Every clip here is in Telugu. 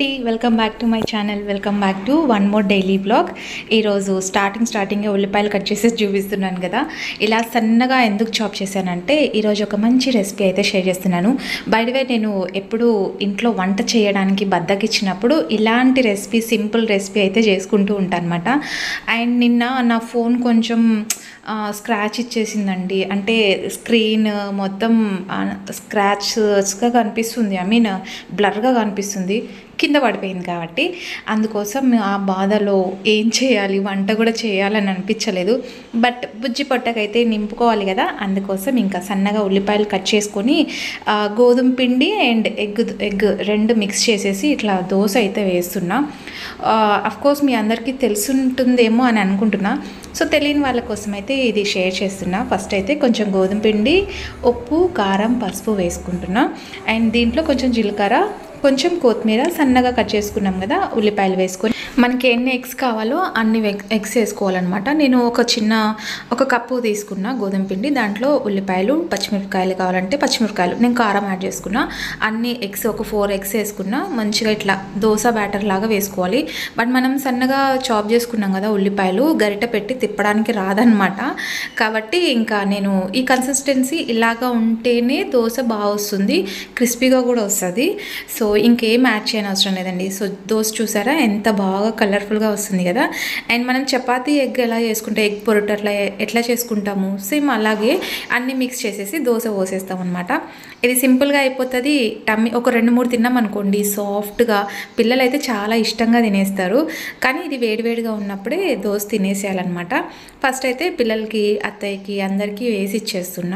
అండి, welcome back to my channel. Welcome back to one more daily blog. ఈరోజు స్టార్టింగ్ ఉల్లిపాయలు కట్ చేసేసి చూపిస్తున్నాను కదా. ఇలా సన్నగా ఎందుకు చాప్ చేశానంటే ఈరోజు ఒక మంచి రెసిపీ అయితే షేర్ చేస్తున్నాను. బై ది వే, నేను ఎప్పుడు ఇంట్లో వంట చేయడానికి బద్దకిచ్చినప్పుడు ఇలాంటి రెసిపీ, సింపుల్ రెసిపీ అయితే చేసుకుంటూ ఉంటాను అనమాట. అండ్ నిన్న నా ఫోన్ కొంచెం స్క్రాచ్ ఇచ్చేసిందండి. అంటే స్క్రీన్ మొత్తం స్క్రాచ్గా కనిపిస్తుంది, ఐ మీన్ బ్లర్గా కనిపిస్తుంది, కింద పడిపోయింది. కాబట్టి అందుకోసం ఆ బాధలో ఏం చేయాలి, వంట కూడా చేయాలని అనిపించలేదు. బట్ బుజ్జి పొట్టకైతే నింపుకోవాలి కదా, అందుకోసం ఇంకా సన్నగా ఉల్లిపాయలు కట్ చేసుకొని గోధుమ పిండి అండ్ ఎగ్ రెండు మిక్స్ చేసేసి ఇట్లా దోశ అయితే వేస్తున్నా. అఫ్కోర్స్ మీ అందరికీ తెలుసుంటుందేమో అని అనుకుంటున్నా. సో తెలియని వాళ్ళ కోసం అయితే ఇది షేర్ చేస్తున్నా. ఫస్ట్ అయితే కొంచెం గోధుమ పిండి, ఉప్పు, కారం, పసుపు వేసుకుంటున్నా. అండ్ దీంట్లో కొంచెం జీలకర్ర, కొంచెం కొత్తిమీర, సన్నగా కట్ చేసుకున్నాం కదా ఉల్లిపాయలు వేసుకొని మనకి ఎన్ని ఎగ్స్ కావాలో అన్ని ఎగ్స్ వేసుకోవాలన్నమాట. నేను ఒక కప్పు తీసుకున్నా గోధుమ పిండి, దాంట్లో ఉల్లిపాయలు, పచ్చిమిరపకాయలు కావాలంటే పచ్చిమిరపకాయలు, నేను కారం యాడ్ చేసుకున్నా. అన్ని ఎగ్స్ ఒక 4 ఎగ్స్ వేసుకున్నా. మంచిగా ఇట్లా దోశ బ్యాటర్ లాగా వేసుకోవాలి. బట్ మనం సన్నగా చాప్ చేసుకున్నాం కదా ఉల్లిపాయలు, గరిటె పెట్టి తిప్పడానికి రాదనమాట. కాబట్టి ఇంకా నేను ఈ కన్సిస్టెన్సీ ఇలాగా ఉంటేనే దోశ బాగా వస్తుంది, క్రిస్పీగా కూడా వస్తుంది. సో ఇంకేం యాడ్ చేయని అవసరం లేదండి. సో దోశ చూసారా ఎంత బాగా కలర్ఫుల్గా వస్తుంది కదా. అండ్ మనం చపాతీ ఎగ్ ఎలా చేసుకుంటే ఎగ్ పొరటు అట్లా ఎట్లా చేసుకుంటాము, సేమ్ అలాగే అన్నీ మిక్స్ చేసేసి దోశ పోసేస్తాం అనమాట. ఇది సింపుల్గా అయిపోతుంది. టమ్మీ ఒక 2-3 తిన్నాం అనుకోండి, సాఫ్ట్గా పిల్లలు అయితే చాలా ఇష్టంగా తినేస్తారు. కానీ ఇది వేడివేడిగా ఉన్నప్పుడే దోశ తినేసేయాలన్నమాట. ఫస్ట్ అయితే పిల్లలకి, అత్తయ్యకి, అందరికీ వేసి ఇచ్చేస్తున్నా.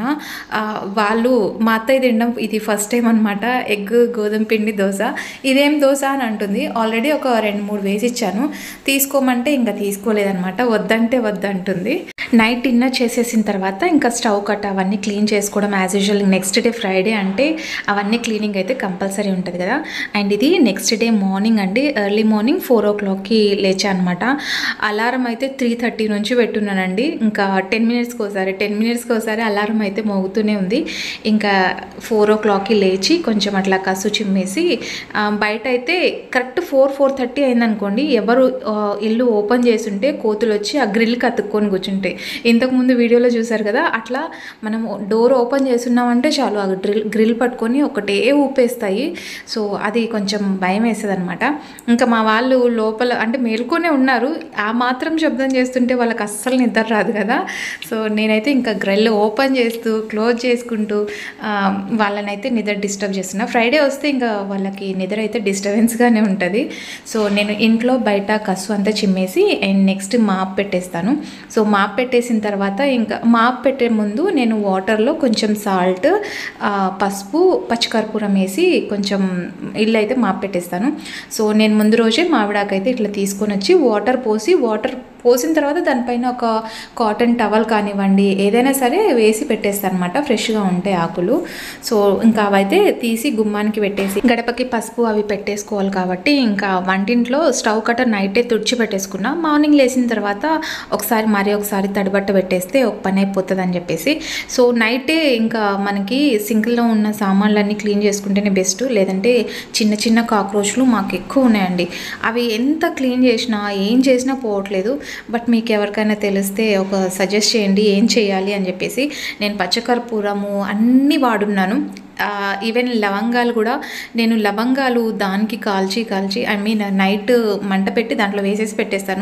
మా అత్తయ్య తినడం ఇది ఫస్ట్ టైం అనమాట, ఎగ్ గోధుమ పిండి దోశ. ఇదేం దోశ అని అంటుంది. ఆల్రెడీ ఒక 2-3 వేసి ఇచ్చాను, తీసుకోమంటే ఇంకా తీసుకోలేదనమాట, వద్దంటే వద్దంటుంది. నైట్ డిన్నర్ చేసేసిన తర్వాత ఇంకా స్టవ్ కట్ అవన్నీ క్లీన్ చేసుకోవడం as usual. Next day Friday అంటే అవన్నీ క్లీనింగ్ అయితే కంపల్సరీ ఉంటుంది కదా. అండ్ ఇది నెక్స్ట్ డే మార్నింగ్ అండి, ఎర్లీ మార్నింగ్ 4 o'clockకి లేచా అనమాట. అలారం అయితే 3:30 నుంచి పెట్టున్నానండి. ఇంకా 10 మినిట్స్కి ఒకసారి అలారం అయితే మోగుతూనే ఉంది. ఇంకా 4 o'clockకి లేచి కొంచెం అట్లా కసు చిమ్మేసి బయట అయితే కరెక్ట్ 4-4:30 అయిందనుకోండి, ఎవరు ఇల్లు ఓపెన్ చేస్తుంటే కోతులు వచ్చి ఆ గ్రిల్కి అతుక్కొని కూర్చుంటాయి. ఇంతకుముందు వీడియోలో చూసారు కదా, అట్లా మనం డోర్ ఓపెన్ చేస్తున్నామంటే చాలు ఆ గ్రిల్ పట్టుకొని ఒకటే ఊపేస్తాయి. సో అది కొంచెం భయం వేస్తుంది అనమాట. ఇంకా మా వాళ్ళు లోపల అంటే మేల్కొనే ఉన్నారు, ఆ మాత్రం శబ్దం చేస్తుంటే వాళ్ళకి అస్సలు నిద్ర రాదు కదా. సో నేనైతే ఇంకా గ్రిల్ ఓపెన్ చేస్తూ క్లోజ్ చేసుకుంటూ వాళ్ళనైతే నిద్ర డిస్టర్బ్ చేస్తున్నా. ఫ్రైడే వస్తే ఇంకా వాళ్ళకి నిద్ర అయితే డిస్టర్బెన్స్గానే ఉంటుంది. సో నేను ఇంట్లో బయట కసు అంతా చిమ్మేసి అండ్ నెక్స్ట్ మాప్ పెట్టేస్తాను. సో మాప్ పెట్టేసిన తర్వాత ఇంకా మాప్ పెట్టే ముందు నేను వాటర్లో కొంచెం సాల్ట్, పసుపు, పచ్చికర్పూరం వేసి కొంచెం ఇల్లు అయితే మాప్ పెట్టేస్తాను. సో నేను ముందు రోజే మామిడాకైతే ఇట్లా తీసుకొని వచ్చి వాటర్ పోసిన తర్వాత దానిపైన ఒక కాటన్ టవల్ కానివ్వండి ఏదైనా సరే వేసి పెట్టేస్తాను అనమాట, ఫ్రెష్గా ఉంటాయి ఆకులు. సో ఇంకా అవైతే తీసి గుమ్మానికి పెట్టేసి గడపకి పసుపు అవి పెట్టేసుకోవాలి. కాబట్టి ఇంకా వంటింట్లో స్టవ్ కట్టర్ నైటే తుడిచి పెట్టేసుకున్నా. మార్నింగ్ లేచిన తర్వాత ఒకసారి తడిబట్ట పెట్టేస్తే ఒక పని అయిపోతుంది అని చెప్పేసి. సో నైటే ఇంకా మనకి సింక్లో ఉన్న సామాన్లన్నీ క్లీన్ చేసుకుంటేనే బెస్ట్. లేదంటే చిన్న కాక్రోచ్లు మాకు ఎక్కువ ఉన్నాయండి. అవి ఎంత క్లీన్ చేసినా ఏం చేసినా పోవట్లేదు. బట్ మీకు ఎవరికైనా తెలిస్తే ఒక సజెస్ట్ చేయండి ఏం చేయాలి అని చెప్పేసి. నేను పచ్చకర్పూరము అన్నీ వాడున్నాను. ఈవెన్ లవంగాలు కూడా, నేను లవంగాలు దానికి కాల్చి ఐ మీన్ నైట్ మంట పెట్టి దాంట్లో వేసేసి పెట్టేస్తాను.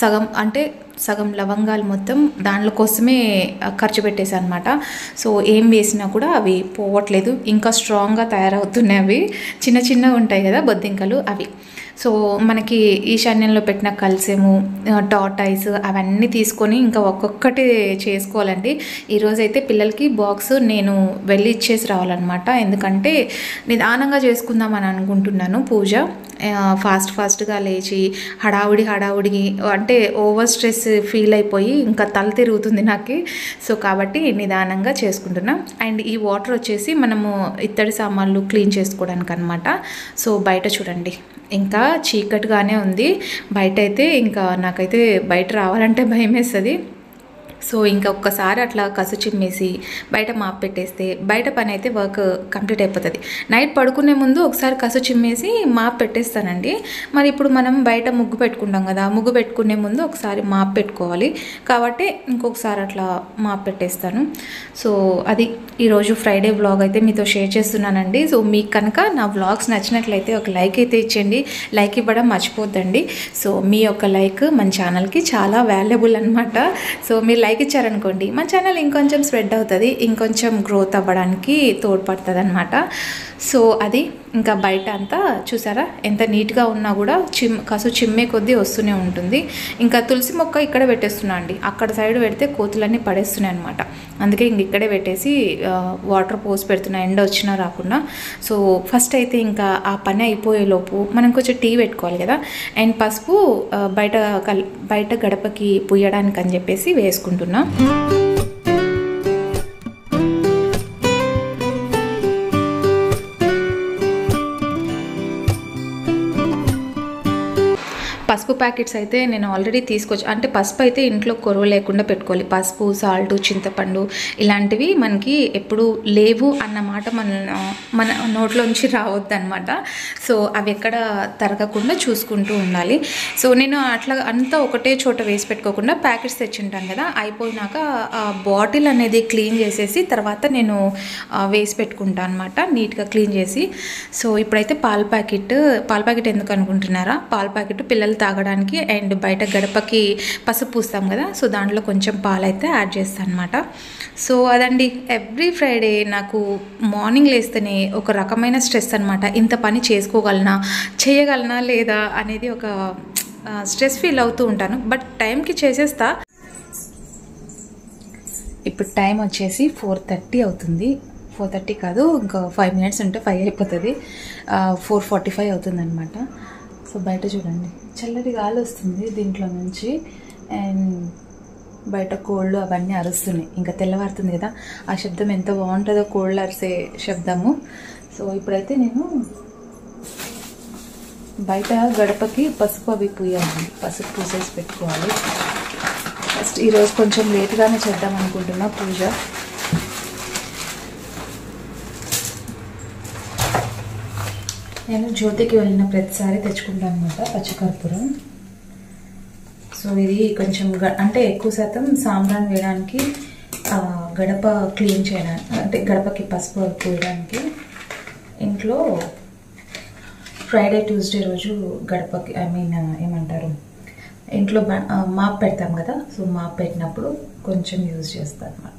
సగం లవంగాలు మొత్తం దాంట్లో కోసమే ఖర్చు పెట్టేసాను అనమాట. సో ఏం వేసినా కూడా అవి పోవట్లేదు, ఇంకా స్ట్రాంగ్గా తయారవుతున్నాయి. అవి చిన్నగా ఉంటాయి కదా బొద్దింకలు, అవి. సో మనకి ఈశాన్యంలో పెట్టిన కల్సెము, టార్టైస్ అవన్నీ తీసుకొని ఇంకా ఒక్కొక్కటి చేసుకోవాలండి. ఈరోజైతే పిల్లలకి బాక్స్ నేను వెళ్ళి ఇచ్చేసి రావాలన్నమాట. ఎందుకంటే నిదానంగా చేసుకుందామని అనుకుంటున్నాను పూజ. ఫాస్ట్గా లేచి హడావుడి అంటే ఓవర్ స్ట్రెస్ ఫీల్ అయిపోయి ఇంకా తల తిరుగుతుంది నాకు. సో కాబట్టి నిదానంగా చేసుకుంటున్నాం. అండ్ ఈ వాటర్ వచ్చేసి మనము ఇత్తడి సామాన్లు క్లీన్ చేసుకోవడానికి అనమాట. సో బయట చూడండి ఇంకా చీకటిగానే ఉంది బయట అయితే. ఇంకా నాకైతే బయట రావాలంటే భయం వేస్తుంది. సో ఇంకా ఒక్కసారి అట్లా కసు చిమ్మేసి బయట మాప్ పెట్టేస్తే బయట పని అయితే వర్క్ కంప్లీట్ అయిపోతుంది. నైట్ పడుకునే ముందు ఒకసారి కసు చిమ్మేసి మాప్ పెట్టేస్తానండి. మరి ఇప్పుడు మనం బయట ముగ్గు పెట్టుకుంటాం కదా, ముగ్గు పెట్టుకునే ముందు ఒకసారి మాప్ పెట్టుకోవాలి కాబట్టి ఇంకొకసారి అట్లా మాప్ పెట్టేస్తాను. సో అది ఈరోజు ఫ్రైడే వ్లాగ్ అయితే మీతో షేర్ చేస్తున్నానండి. సో మీకు కనుక నా వ్లాగ్స్ నచ్చినట్లయితే ఒక లైక్ అయితే ఇచ్చేయండి. లైక్ ఇవ్వడం మర్చిపోద్దండి. సో మీ యొక్క లైక్ మన ఛానల్కి చాలా వాల్యుబుల్ అనమాట. సో మీరు లైక్ ఇచ్చారనుకోండి మన ఛానల్ ఇంకొంచెం స్ప్రెడ్ అవుతుంది, ఇంకొంచెం గ్రోత్ అవ్వడానికి తోడ్పడుతుంది అనమాట. సో అది ఇంకా బయట అంతా చూసారా ఎంత నీట్గా ఉన్నా కూడా కసు చిమ్మే కొద్దీ వస్తూనే ఉంటుంది. ఇంకా తులసి మొక్క ఇక్కడ పెట్టేస్తున్నా అండి, అక్కడ సైడ్ పెడితే కోతులన్నీ పడేస్తున్నాయి అనమాట. అందుకే ఇంక ఇక్కడే పెట్టేసి వాటర్ పోసి పెడుతున్నా, ఎండ వచ్చినా రాకుండా. సో ఫస్ట్ అయితే ఇంకా ఆ పని అయిపోయేలోపు మనం కొంచెం టీ పెట్టుకోవాలి కదా, అండ్ పసుపు బయట గడపకి పుయ్యడానికి అని చెప్పేసి వేసుకుంటున్నా. పసుపు ప్యాకెట్స్ అయితే నేను ఆల్రెడీ తీసుకొచ్చి, అంటే పసుపు అయితే ఇంట్లో కొరవ లేకుండా పెట్టుకోవాలి. పసుపు, సాల్ట్, చింతపండు ఇలాంటివి మనకి ఎప్పుడు లేవు అన్నమాట మన నోట్లోంచి రావద్దు అనమాట. సో అవి ఎక్కడ తరగకుండా చూసుకుంటూ ఉండాలి. సో నేను అట్లా అంతా ఒకటే చోట వేసి పెట్టుకోకుండా ప్యాకెట్స్ తెచ్చింటాను కదా, అయిపోయినాక బాటిల్ అనేది క్లీన్ చేసేసి తర్వాత నేను వేసి పెట్టుకుంటాను అనమాట, నీట్గా క్లీన్ చేసి. సో ఇప్పుడైతే పాల ప్యాకెట్ ఎందుకు అనుకుంటున్నారా, పాల ప్యాకెట్ పిల్లలు తాగడానికి అండ్ బయట గడపకి పసుపు పూస్తాం కదా, సో దాంట్లో కొంచెం పాలు అయితే యాడ్ చేస్తాను అనమాట. సో అదండి ఎవ్రీ ఫ్రైడే నాకు మార్నింగ్ లేస్తేనే ఒక రకమైన స్ట్రెస్ అనమాట. ఇంత పని చేయగలనా లేదా అనేది ఒక స్ట్రెస్ ఫీల్ అవుతూ ఉంటాను. బట్ టైంకి చేసేస్తా. ఇప్పుడు టైం వచ్చేసి 4:30 అవుతుంది. 4:30 కాదు, ఇంకా 5 మినిట్స్ ఉంటే 5 అయిపోతుంది. 4:45 అవుతుంది అనమాట. సో బయట చూడండి చల్లటి గాలి వస్తుంది దీంట్లో నుంచి, అండ్ బయట కోళ్ళు అవన్నీ అరుస్తున్నాయి. ఇంకా తెల్లవారుతుంది కదా, ఆ శబ్దం ఎంత బాగుంటుందో, కోళ్ళు అరిసే శబ్దము. సో ఇప్పుడైతే నేను బయట గడపకి పసుపు అవి పూయాలి, పసుపు పూసేసి పెట్టుకోవాలి. ఫస్ట్ ఈరోజు కొంచెం లేట్గానే చేద్దాం అనుకుంటున్నా పూజ. నేను జ్యోతికి వెళ్ళిన ప్రతిసారి తెచ్చుకుంటాను అనమాట పచ్చకర్పూరం. సో ఇది కొంచెం అంటే ఎక్కువ శాతం సాంబ్రాన్ వేయడానికి, గడప క్లీన్ చేయడానికి, అంటే గడపకి పసుపు పూయడానికి. ఇంట్లో ఫ్రైడే ట్యూస్డే రోజు గడపకి ఏమంటారు, ఇంట్లో మాప్ పెడతాం కదా, సో మాప్ పెట్టినప్పుడు కొంచెం యూజ్ చేస్తాను అనమాట.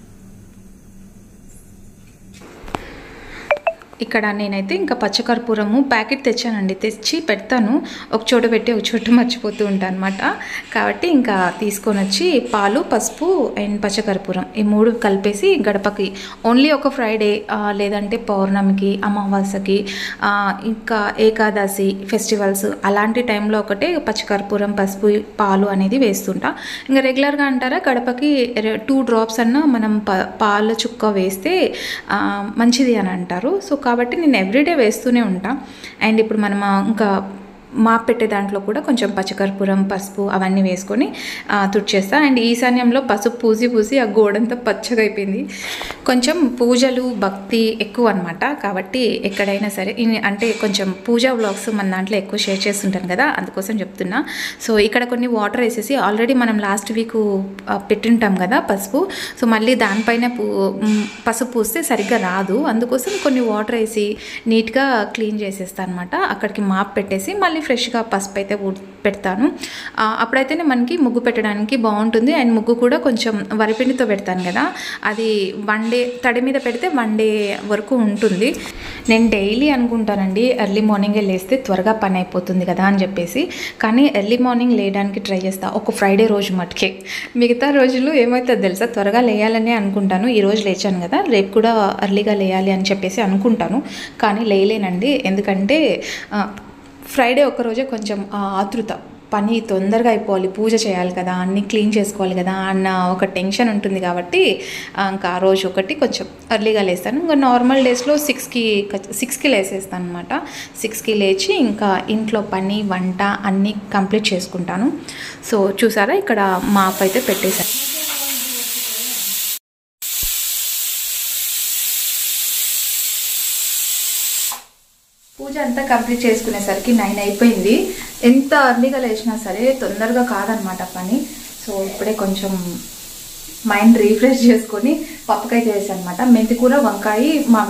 ఇక్కడ నేనైతే ఇంకా పచ్చకర్పూరము ప్యాకెట్ తెచ్చానండి, తెచ్చి పెడతాను. ఒక చోట పెట్టి ఒక చోట మర్చిపోతూ ఉంటాను అనమాట. కాబట్టి ఇంకా తీసుకొని వచ్చి పాలు, పసుపు అండ్ పచ్చకర్పూరం ఈ 3 కలిపేసి గడపకి ఓన్లీ ఒక ఫ్రైడే లేదంటే పౌర్ణమికి, అమావాస్యకి, ఇంకా ఏకాదశి ఫెస్టివల్స్ అలాంటి టైంలో ఒకటే పచ్చకర్పూరం, పసుపు, పాలు అనేది వేస్తుంటా. ఇంకా రెగ్యులర్గా అంటారా గడపకి 2 డ్రాప్స్ అన్న మనం పాల చుక్క వేస్తే మంచిది అని అంటారు. సో కాబట్టి నేను ఎవ్రీడే వేస్తూనే ఉంటాను. అండ్ ఇప్పుడు మనం ఇంకా మాప్ పెట్టే దాంట్లో కూడా కొంచెం పచ్చకర్పూరం, పసుపు అవన్నీ వేసుకొని తుడిచేస్తా. అండ్ ఈశాన్యంలో పసుపు పూసి ఆ గోడంతా పచ్చగా అయిపోయింది. కొంచెం పూజలు భక్తి ఎక్కువ అనమాట, కాబట్టి ఎక్కడైనా సరే అంటే కొంచెం పూజా వ్లాగ్స్ మన దాంట్లో ఎక్కువ షేర్ చేస్తుంటాను కదా, అందుకోసం చెప్తున్నా. సో ఇక్కడ కొన్ని వాటర్ వేసేసి ఆల్రెడీ మనం లాస్ట్ వీక్ పెట్టింటాం కదా పసుపు, సో మళ్ళీ దానిపైన పసుపు పూస్తే సరిగ్గా రాదు, అందుకోసం కొన్ని వాటర్ వేసి నీట్గా క్లీన్ చేసేస్తాను అనమాట. అక్కడికి మాప్ పెట్టేసి మళ్ళీ ఫ్రెష్గా పసుపు అయితే పెడతాను. అప్పుడైతేనే మనకి ముగ్గు పెట్టడానికి బాగుంటుంది. అండ్ ముగ్గు కూడా కొంచెం వరిపిండితో పెడతాను కదా, అది 1 డే తడి మీద పెడితే 1 డే వరకు ఉంటుంది. నేను డైలీ అనుకుంటానండి ఎర్లీ మార్నింగే లేస్తే త్వరగా పని అయిపోతుంది కదా అని చెప్పేసి, కానీ ఎర్లీ మార్నింగ్ లేయడానికి ట్రై చేస్తా ఒక ఫ్రైడే రోజు మటుకే. మిగతా రోజులు ఏమవుతుందో తెలుసా, త్వరగా లేయాలని అనుకుంటాను. ఈరోజు లేచాను కదా, రేపు కూడా ఎర్లీగా లేయాలి అని చెప్పేసి అనుకుంటాను, కానీ లేయలేనండి. ఎందుకంటే ఫ్రైడే ఒక్కరోజే కొంచెం ఆతృత, పని తొందరగా అయిపోవాలి, పూజ చేయాలి కదా, అన్నీ క్లీన్ చేసుకోవాలి కదా అన్న ఒక టెన్షన్ ఉంటుంది. కాబట్టి ఇంకా ఆ రోజు ఒకటి కొంచెం ఎర్లీగా లేస్తాను. ఇంకా నార్మల్ డేస్లో 6కి లేసేస్తాను అనమాట. 6కి లేచి ఇంకా ఇంట్లో పని, వంట అన్నీ కంప్లీట్ చేసుకుంటాను. సో చూసారా ఇక్కడ మాప్ అయితే పెట్టేశాను. పూజ అంతా కంప్లీట్ చేసుకునేసరికి 9 అయిపోయింది. ఎంత అర్లీగా లేచినా సరే తొందరగా కాదనమాట పని. సో ఇప్పుడే కొంచెం మైండ్ రీఫ్రెష్ చేసుకొని పప్పుకాయ చేసాను అనమాట. మెంతికూర, వంకాయ,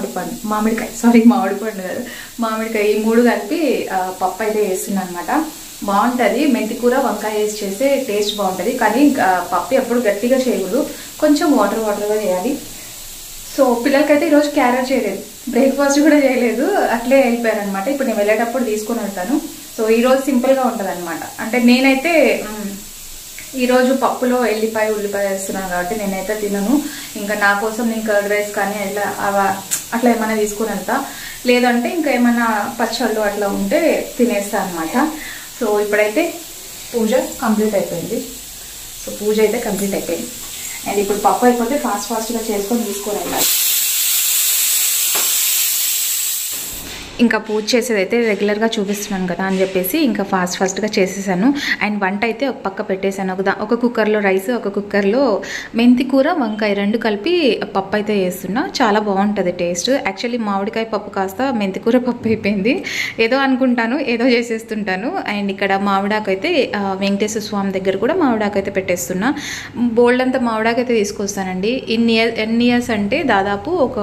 మామిడికాయ ఈ 3 కలిపి పప్పు అయితే వేస్తున్నాను అనమాట. బాగుంటుంది. మెంతికూర, వంకాయ వేసి చేస్తే టేస్ట్ బాగుంటుంది. కానీ పప్పు ఎప్పుడు గట్టిగా చేయకూడదు, కొంచెం వాటర్గా చేయాలి. సో పిల్లలకైతే ఈరోజు క్యారెట్ చేయలేదు, బ్రేక్ఫాస్ట్ కూడా చేయలేదు, అట్లే వెళ్ళిపోయారు అనమాట. ఇప్పుడు నేను వెళ్ళేటప్పుడు తీసుకొని వెళ్తాను. సో ఈరోజు సింపుల్గా ఉంటుంది అనమాట. అంటే నేనైతే ఈరోజు పప్పులో ఉల్లిపాయ వేస్తున్నాను కాబట్టి నేనైతే తినను. ఇంకా నా కోసం నేను కర్డ్ రైస్ కానీ అట్లా ఏమైనా తీసుకుని వెళ్తా, లేదంటే ఇంకా ఏమైనా పచ్చళ్ళు అట్లా ఉంటే తినేస్తా అనమాట. సో ఇప్పుడైతే పూజ కంప్లీట్ అయిపోయింది. అండ్ ఇప్పుడు పప్పు అయిపోతే ఫాస్ట్గా చేసుకొని తీసుకొని వెళ్ళాలి. ఇంకా పూజ చేసేది అయితే రెగ్యులర్గా చూపిస్తున్నాను కదా అని చెప్పేసి ఇంకా ఫాస్ట్గా చేసేసాను. అండ్ వంట అయితే ఒక పక్క పెట్టేశాను. ఒక కుక్కర్లో రైస్, ఒక కుక్కర్లో మెంతికూర, వంకాయ 2 కలిపి పప్పు అయితే వేస్తున్నా. చాలా బాగుంటుంది టేస్ట్. యాక్చువల్లీ మామిడికాయ పప్పు కాస్త మెంతికూర పప్పు అయిపోయింది. ఏదో అనుకుంటాను, ఏదో చేసేస్తుంటాను. అండ్ ఇక్కడ మామిడాకు అయితే వెంకటేశ్వర స్వామి దగ్గర కూడా మామిడాకు అయితే పెట్టేస్తున్నా. బోల్డ్ అంతా మామిడాకు అయితే తీసుకొస్తానండి. ఎన్ని ఇయర్స్ అంటే దాదాపు ఒక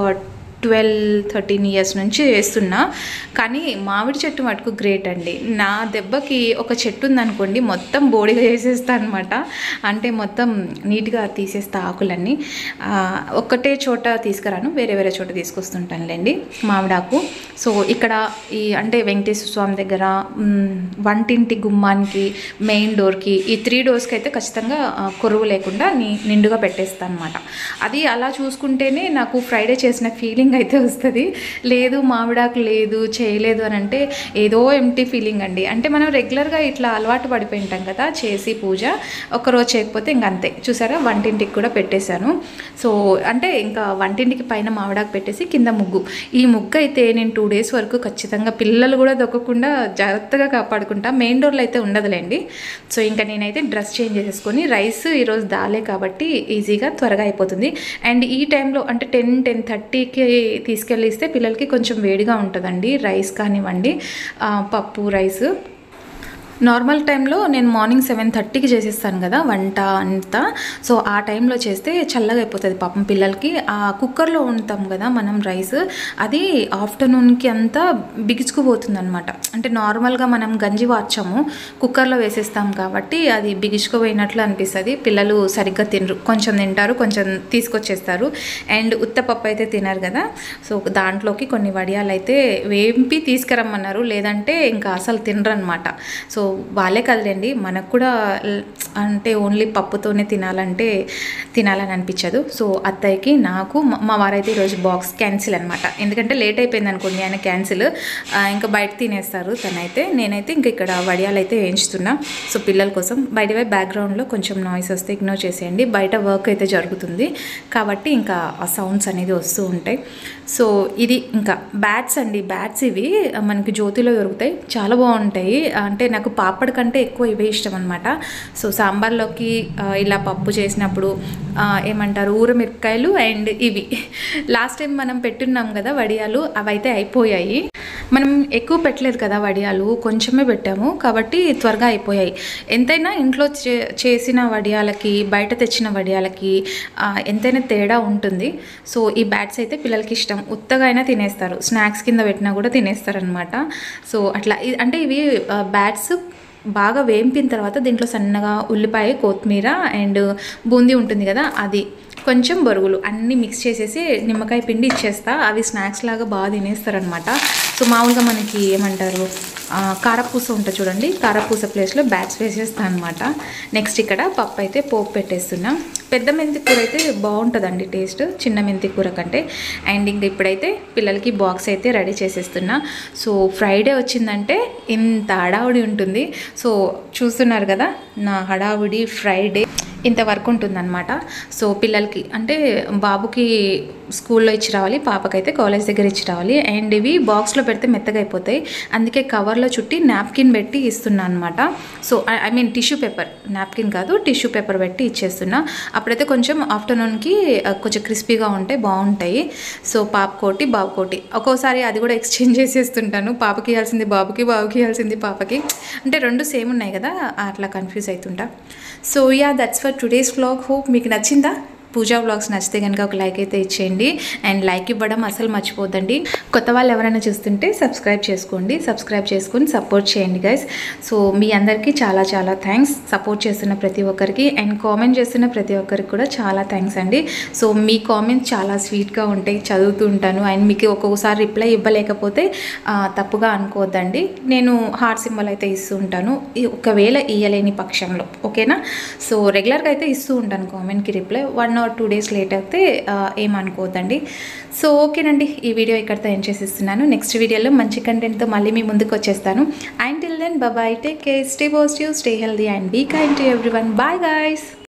12-13 ఇయర్స్ నుంచి వేస్తున్నా. కానీ మామిడి చెట్టు మటుకు గ్రేట్ అండి. నా దెబ్బకి ఒక చెట్టు ఉందనుకోండి, మొత్తం బోడిగా చేసేస్తా అనమాట. అంటే మొత్తం నీట్గా తీసేస్తా ఆకులన్నీ. ఒక్కటే చోట తీసుకురాను, వేరే చోట తీసుకొస్తుంటానులేండి మామిడాకు. సో ఇక్కడ అంటే వెంకటేశ్వర స్వామి దగ్గర, వంటింటి గుమ్మానికి, మెయిన్ డోర్కి, ఈ 3 డోర్స్కి అయితే ఖచ్చితంగా కొరువు లేకుండా నిండుగా పెట్టేస్తాను అనమాట. అది అలా చూసుకుంటేనే నాకు ఫ్రైడే చేసిన ఫీలింగ్ అయితే వస్తుంది. లేదు మామిడాకు లేదు, చేయలేదు అని అంటే ఏదో ఎంటీ ఫీలింగ్ అండి. అంటే మనం రెగ్యులర్గా ఇట్లా అలవాటు పడిపోయి ఉంటాం కదా చేసి పూజ, ఒక్కరోజు చేయకపోతే ఇంక అంతే. చూసారా, వంటింటికి కూడా పెట్టేశాను. సో అంటే ఇంకా వంటింటికి పైన మామిడాకు పెట్టేసి కింద ముగ్గు. ఈ ముగ్గు అయితే నేను 2 డేస్ వరకు ఖచ్చితంగా పిల్లలు కూడా దొక్కకుండా జాగ్రత్తగా కాపాడుకుంటా. మెయిన్ డోర్లో అయితే ఉండదులేండి. సో ఇంకా నేనైతే డ్రెస్ చేంజ్ చేసేసుకొని, రైస్ ఈరోజు దాలే కాబట్టి ఈజీగా త్వరగా అయిపోతుంది. అండ్ ఈ టైంలో అంటే 10-10:30కి తీసుకెళ్ళిస్తే పిల్లలకి కొంచెం వేడిగా ఉంటుందండి రైస్ కానివ్వండి, పప్పు రైస్. నార్మల్ టైంలో నేను మార్నింగ్ 7:30కి చేసేస్తాను కదా వంట అంతా. సో ఆ టైంలో చేస్తే చల్లగా అయిపోతుంది పాపం పిల్లలకి. ఆ కుక్కర్లో ఉంటాం కదా మనం రైస్, అది ఆఫ్టర్నూన్కి అంతా బిగుచుకుపోతుంది అనమాట. అంటే నార్మల్గా మనం గంజి వార్చాము, కుక్కర్లో వేసేస్తాం కాబట్టి అది బిగుచుకుపోయినట్లు అనిపిస్తుంది. పిల్లలు సరిగ్గా తినరు, కొంచెం తింటారు, కొంచెం తీసుకొచ్చేస్తారు. అండ్ ఉత్తపప్పు అయితే తినరు కదా. సో దాంట్లోకి కొన్ని వడియాలు అయితే వేంపి తీసుకురమ్మన్నారు, లేదంటే ఇంకా అసలు తినరు అనమాట. సో వాళ్ళే కదండి, మనకు కూడా అంటే ఓన్లీ పప్పుతోనే తినాలని అనిపించదు. సో అత్తయ్యకి, నాకు, మా వారైతే ఈరోజు బాక్స్ క్యాన్సిల్ అనమాట. ఎందుకంటే లేట్ అయిపోయింది అనుకోండి, ఆయన క్యాన్సిల్, ఇంకా బయట తినేస్తారు తనైతే. నేనైతే ఇంక ఇక్కడ వడియాలు అయితే వేయించుతున్నా. సో పిల్లల కోసం. బయట బ్యాక్గ్రౌండ్లో కొంచెం నాయిస్ వస్తే ఇగ్నోర్ చేసేయండి, బయట వర్క్ అయితే జరుగుతుంది కాబట్టి ఇంకా ఆ సౌండ్స్ అనేది వస్తూ ఉంటాయి. సో ఇది ఇంకా బ్యాట్స్ అండి. బ్యాట్స్ ఇవి మనకి జ్యోతిలో దొరుకుతాయి, చాలా బాగుంటాయి. అంటే నాకు పాపడ్ కంటే ఎక్కువ ఇవే ఇష్టం అనమాట. సో సాంబార్లోకి ఇలా పప్పు చేసినప్పుడు ఏమంటారు, ఊరమిరపకాయలు అండ్ ఇవి. లాస్ట్ టైం మనం పెట్టున్నాం కదా వడియాలు, అవైతే అయిపోయాయి. మనం ఎక్కువ పెట్టలేదు కదా వడియాలు, కొంచెమే పెట్టాము కాబట్టి త్వరగా అయిపోయాయి. ఎంతైనా ఇంట్లో చేసిన వడియాలకి బయట తెచ్చిన వడియాలకి ఎంతైనా తేడా ఉంటుంది. సో ఈ బ్యాట్స్ అయితే పిల్లలకి ఇష్టం, ఉత్తగా అయినా తినేస్తారు, స్నాక్స్ కింద పెట్టినా కూడా తినేస్తారనమాట. సో అట్లా అంటే ఇవి బ్యాట్స్ బాగా వేంపిన తర్వాత దీంట్లో సన్నగా ఉల్లిపాయ, కొత్తిమీర అండ్ బూందీ ఉంటుంది కదా, అది కొంచెం బొరుగులు అన్నీ మిక్స్ చేసేసి నిమ్మకాయ పిండి ఇచ్చేస్తా. అవి స్నాక్స్ లాగా బాగా తినేస్తారనమాట. సో మామూలుగా మనకి ఏమంటారు, కారపూస ఉంటుంది చూడండి, కారపూస ప్లేస్లో బ్యాట్స్ వేసేస్తాను అనమాట. నెక్స్ట్ ఇక్కడ పప్పు అయితే పోపు పెట్టేస్తున్నా. పెద్ద మెంతి కూర అయితే బాగుంటుందండి టేస్ట్, చిన్న మెంతి కూర కంటే. అండ్ ఇంక ఇప్పుడైతే పిల్లలకి బాక్స్ అయితే రెడీ చేసేస్తున్నా. సో ఫ్రైడే వచ్చిందంటే ఇంత హడావుడి ఉంటుంది. సో చూస్తున్నారు కదా నా హడావుడి ఫ్రైడే. ఇంత వర్క్ ఉంటుందన్నమాట. సో పిల్లలకి అంటే బాబుకి స్కూల్లో ఇచ్చి రావాలి, పాపకైతే కాలేజ్ దగ్గర ఇచ్చి రావాలి. అండ్ ఇవి బాక్స్లో పెడితే మెత్తగా అయిపోతాయి, అందుకే కవర్లో చుట్టి నాప్కిన్ పెట్టి ఇస్తున్నా అనమాట. So I mean tissue paper, napkin కాదు టిష్యూ పేపర్ పెట్టి ఇచ్చేస్తున్నా. అప్పుడైతే కొంచెం ఆఫ్టర్నూన్కి కొంచెం క్రిస్పీగా ఉంటాయి, బాగుంటాయి. సో పాపకోటి బాబుకోటి ఒక్కోసారి అది కూడా ఎక్స్చేంజ్ చేసేస్తుంటాను. పాపకి ఇవ్వాల్సింది బాబుకి, బాబుకి ఇవ్వాల్సింది పాపకి, అంటే రెండు సేమ్ ఉన్నాయి కదా, అట్లా కన్ఫ్యూజ్ అవుతుంటా. So ya, that's for today's vlog. Hope మీకు నచ్చిందా? పూజా వ్లాగ్స్ నచ్చితే కనుక ఒక లైక్ అయితే ఇచ్చేయండి. అండ్ లైక్ ఇవ్వడం అసలు మర్చిపోద్దండి. కొత్త వాళ్ళు ఎవరైనా చూస్తుంటే సబ్స్క్రైబ్ చేసుకోండి, సబ్స్క్రైబ్ చేసుకొని సపోర్ట్ చేయండి గైస్. సో మీ అందరికీ చాలా చాలా థ్యాంక్స్, సపోర్ట్ చేస్తున్న ప్రతి ఒక్కరికి అండ్ కామెంట్ చేస్తున్న ప్రతి ఒక్కరికి కూడా చాలా థ్యాంక్స్ అండి. సో మీ కామెంట్స్ చాలా స్వీట్గా ఉంటాయి, చదువుతూ ఉంటాను. అండ్ మీకు ఒక్కొక్కసారి రిప్లై ఇవ్వలేకపోతే తప్పుగా అనుకోవద్దండి. నేను హార్ట్ సింబల్ అయితే ఇస్తూ ఉంటాను, ఒకవేళ ఇయ్యలేని పక్షంలో, ఓకేనా. సో రెగ్యులర్గా అయితే ఇస్తూ ఉంటాను కామెంట్కి రిప్లై, 1 or 2 days లేట్ అయితే ఏమనుకోవద్దండి. సో ఓకేనండి, ఈ వీడియో ఇక్కడితో ఎండ్ చేసేస్తున్నాను. నెక్స్ట్ వీడియోలో మంచి కంటెంట్తో మళ్ళీ మీ ముందుకు వచ్చేస్తాను. Until then bye, take care, stay positive, stay healthy and be kind to everyone. Bye guys.